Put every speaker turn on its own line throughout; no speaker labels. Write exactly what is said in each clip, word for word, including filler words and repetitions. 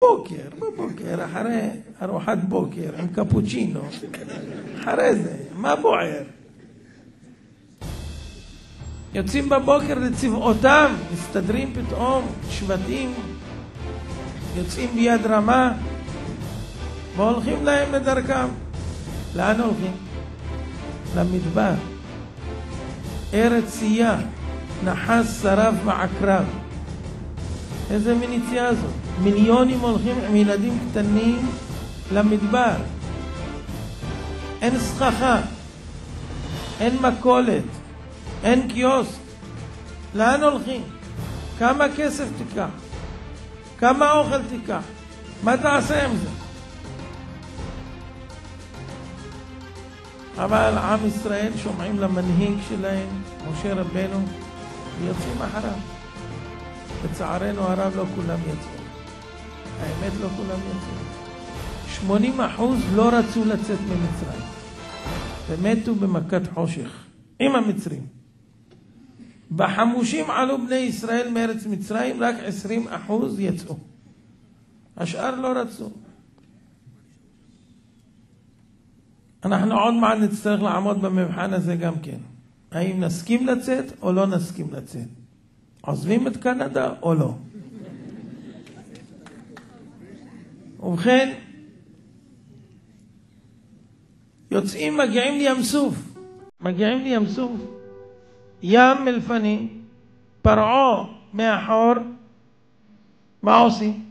בוקר, בבוקר, אחרי ארוחת בוקר, עם קפוצ'ינו, אחרי זה, מה בוער? יוצאים בבוקר לצבאותם, מסתדרים פתאום, שבטים, יוצאים ביד רמה, והולכים להם לדרכם. לאן הולכים? למדבר. ארץ צייה, נחש, שרף ועקרב. איזה מין יציאה הזאת? מיליונים הולכים עם ילדים קטנים למדבר. אין סככה, אין מכולת, אין קיוסק. לאן הולכים? כמה כסף תיקח? כמה אוכל תיקח? מה תעשה עם זה? אבל עם ישראל שומעים למנהיג שלהם, משה רבנו, ויוצאים אחריו. לצערנו הרב לא כולם יצאו. האמת לא כולם יצאו. שמונים אחוז לא רצו לצאת ממצרים. ומתו במכת חושך. עם המצרים. בחמושים עלו בני ישראל מארץ מצרים, רק עשרים אחוז יצאו. השאר לא רצו. אנחנו עוד מעט נצטרך לעמוד במבחן הזה גם כן. האם נסכים לצאת או לא נסכים לצאת? עוזבים את קנדה או לא? ובכן, יוצאים, מגיעים לים סוף. מגיעים לים סוף. ים מלפני, פרעה מאחור. מה עושים?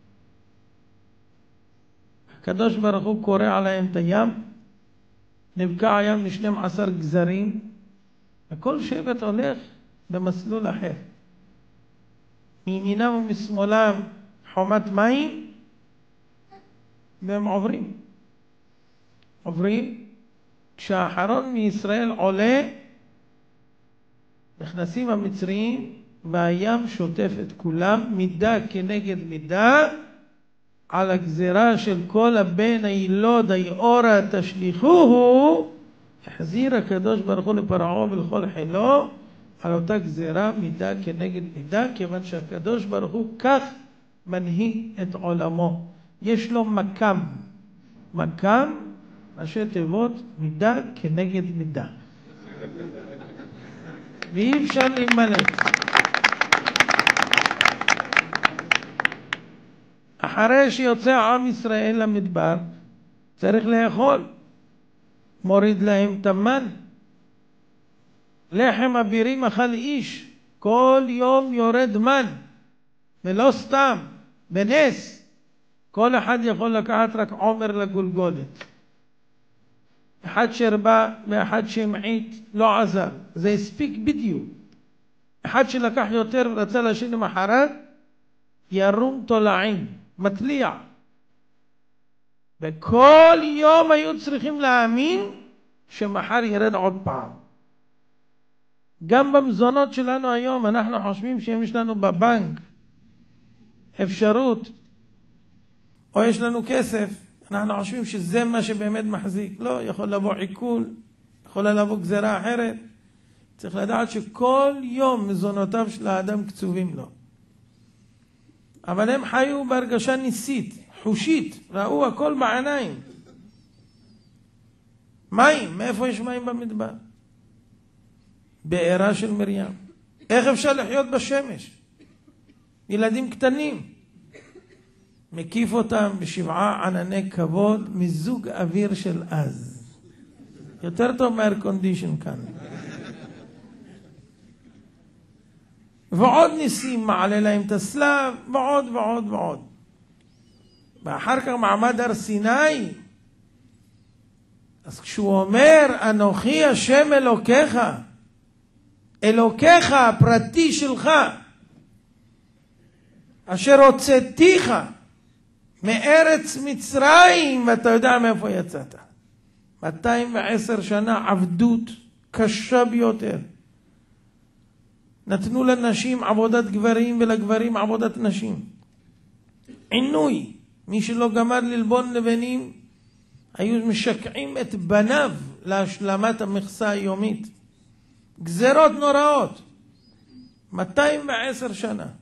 הקדוש ברוך הוא קורא עליהם את הים. נבקע הים ל-שנים עשר גזרים, וכל שבט הולך במסלול אחר. מימינם ומשמאלם חומת מים, והם עוברים. עוברים. כשהאחרון מישראל עולה, נכנסים המצרים, והים שוטף את כולם, מידה כנגד מידה, על הגזירה של כל הבן הילוד היאורה תשליחוהו, החזיר הקדוש ברוך הוא לפרעה ולכל חילו, על אותה גזירה מידה כנגד מידה, כיוון שהקדוש ברוך הוא כך מנהיג את עולמו. יש לו מקם. מקם, ראשי תיבות, מידה כנגד מידה. ואי אפשר להימלט. אחרי שיוצא עם ישראל למדבר, צריך לאכול. מוריד להם תמן. לחם אבירים אכל איש. כל יום יורד מן. ולא סתם, בנס. כל אחד יכול לקחת רק עומר לגולגולת. אחד שרבה ואחד שמעית לא עזר. זה הספיק בדיוק. אחד שלקח יותר ורצה להשאיר למחרת, ירום תולעים. מטליע. וכל יום היו צריכים להאמין שמחר ירד עוד פעם. גם במזונות שלנו היום אנחנו חושבים שיש לנו בבנק אפשרות, או יש לנו כסף, אנחנו חושבים שזה מה שבאמת מחזיק. לא, יכול לבוא עיכול, יכולה לבוא גזרה אחרת. צריך לדעת שכל יום מזונותיו של האדם קצובים לו. אבל הם חיו בהרגשה ניסית, חושית, ראו הכל בעיניים. מים, מאיפה יש מים במדבר? בעירה של מרים. איך אפשר לחיות בשמש? ילדים קטנים. מקיף אותם בשבעה ענני כבוד מזוג אוויר של אז. יותר טוב מאיר קונדישן כאן. ועוד ניסים מעלה להם את הסלב, ועוד ועוד ועוד. ואחר כך מעמד הר סיני. אז כשהוא אומר, אנוכי השם אלוקיך, אלוקיך הפרטי שלך, אשר הוצאתיך מארץ מצרים, ואתה יודע מאיפה יצאת. מאתיים ועשר שנה עבדות קשה ביותר. נתנו לנשים עבודת גברים ולגברים עבודת נשים. עינוי. מי שלא גמר ללבון לבנים, היו משקעים את בניו להשלמת המכסה היומית. גזרות נוראות. מאתיים ועשר שנה.